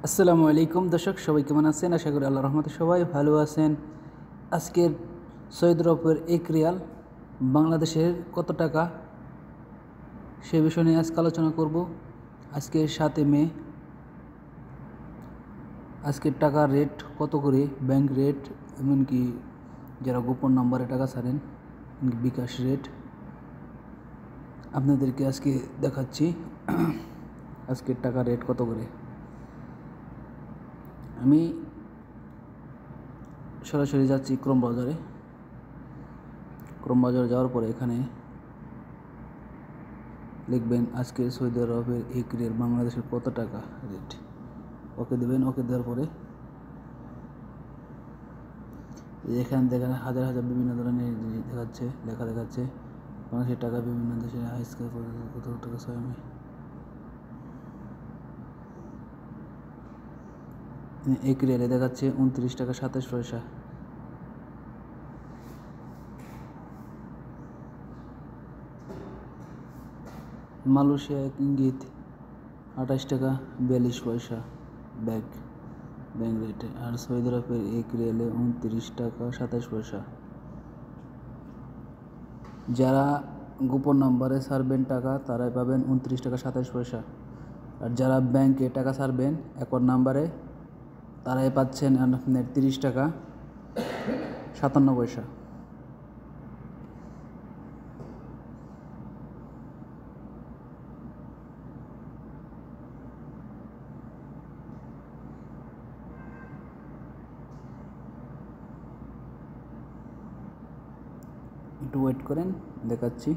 আসসালামু আলাইকুম দর্শক, সবাই কেমন আছেন? আশা করি আল্লাহর রহমতে সবাই ভালো আছেন। আজকের সৌদি আরবের 1 রিয়াল বাংলাদেশের কত টাকা, সে বিষয় নিয়ে আজকে আলোচনা করব। আজকে 7 মে। আজকের টাকার রেট কত করে, ব্যাংক রেট, এমনকি যারা গোপন নম্বরে টাকা ছাড়েন, বিকাশ রেট আপনাদেরকে আজকে দেখাচ্ছি। আজকের টাকা রেট কত করে। আমি সরাসরি যাচ্ছি ক্রোম বাজারে যাওয়ার পরে এখানে লিখবেন আজকের সৌদি আরবের 1 রিয়াল বাংলাদেশের কত টাকা রেট। ওকে দেবেন। ওকে দেওয়ার পরে এখানে দেখেন হাজার হাজার বিভিন্ন ধরনের দেখাচ্ছে, লেখা দেখাচ্ছে বাংলাদেশের টাকা, বিভিন্ন দেশের আজকের কত টাকা। 6 মে 1 রিয়ালে দেখাচ্ছে 29 টাকা 27 পয়সা। মালয়েশিয়া ইঙ্গিত 28 টাকা 42 পয়সা ব্যাংক রেটে। আর সৌদি আরবের 1 রিয়ালে 29 টাকা 27 পয়সা। যারা গোপন নম্বরে ছাড়বেন টাকা, তারাই পাবেন 29 টাকা 27 পয়সা। আর যারা ব্যাংকে টাকা ছাড়বেন অ্যাকাউন্ট নাম্বারে, তারাই পাচ্ছেন আপনার 30 টাকা 57 পয়সা। একটু ওয়েট করেন, দেখাচ্ছি।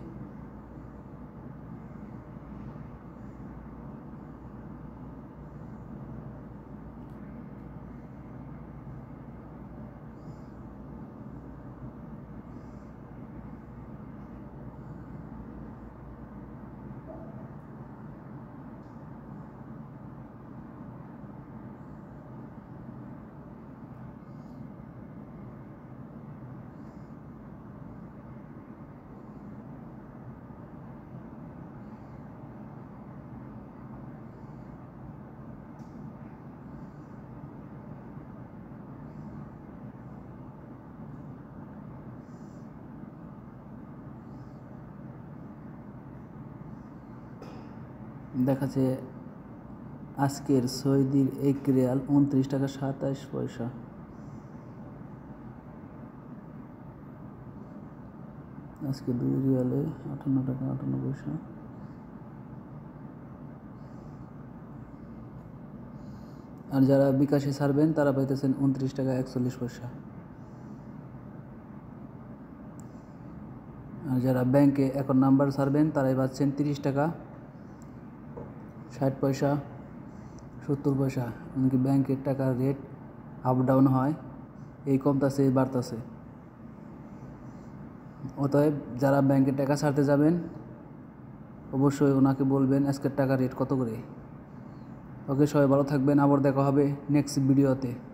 দেখাচ্ছে আজকের সৌদির 1 রিয়াল 29 টাকা 27 পয়সা। আজকে 2 রিয়ালে 58 টাকা 58 পয়সা। আর যারা বিকাশে ছাড়বেন তারা পাইতেছেন 29 টাকা 41 পয়সা। আর যারা ব্যাংকে অ্যাকাউন্ট নাম্বার ছাড়বেন তারাই পাচ্ছেন 30 টাকা 60 পয়সা 70 পয়সা। এমনকি ব্যাংকের টাকার রেট আপ ডাউন হয়, এই কমতাছে এই বাড়তাছে। অতএব যারা ব্যাংকে টাকা ছাড়তে যাবেন অবশ্যই ওনাকে বলবেন আজকের টাকার রেট কত করে। ওকে, সবাই ভালো থাকবেন। আবার দেখা হবে নেক্সট ভিডিওতে।